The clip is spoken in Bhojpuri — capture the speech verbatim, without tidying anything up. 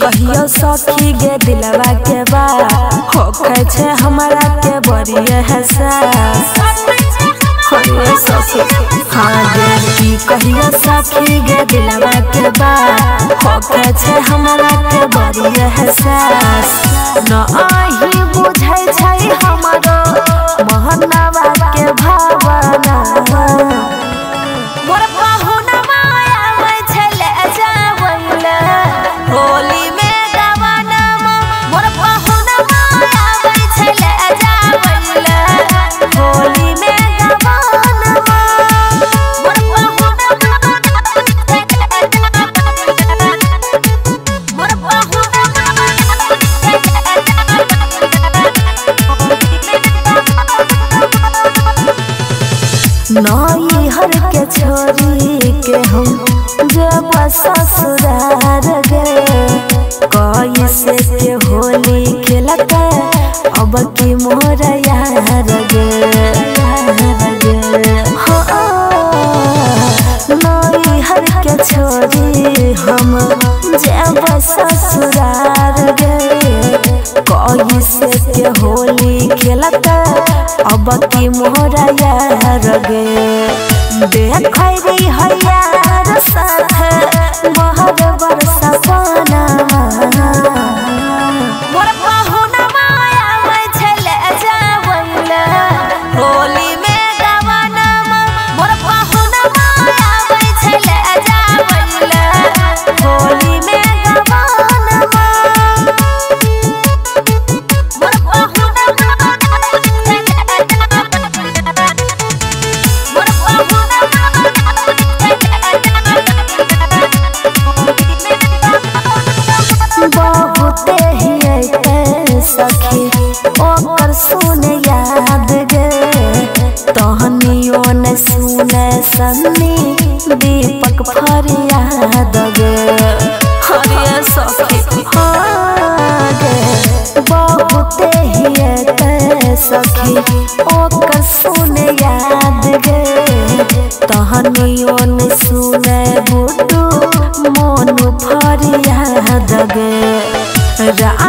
कहियो सखी गे दिलवा के बात होखे छे हमरा के बड़िए हसास हाँ गे की कहियो सखी गे दिलवा के बात होखे छे हमरा के बड़िए हसास न आही बुझै छै हमरो मोहनवा के भावना मोर पहुनवा आबै छले जावैले होली में गवनमा मोर पहुनवा आबै छले जावैले होली में गवनमा मोर पहुनवा मोर पहुनवा नई हर के छोरी के हम जब ससुरार गे कैसे के होली खेलत अब की मोर यार गे नई हर के छोरी हम जब ससुरार गे कैसे के होली खेलत अब की मोर यार गे देख रे हयार साथ महर बरसा पाना मोर पहुनवा आबै छले जावैले होली में गवनमा मोर पहुनवा आबै छले जावैले होली में गवनमा मोर पहुनवा बहुते ही सखी ओकर सुने याद गे तहनियो न सुने सन्नी दीपक फरियाद गे हरिया सखी हाँ गे बहुते ही सखी ओकर सुने याद गे तहनियो न सुने बुटू मोनू फरियाद गे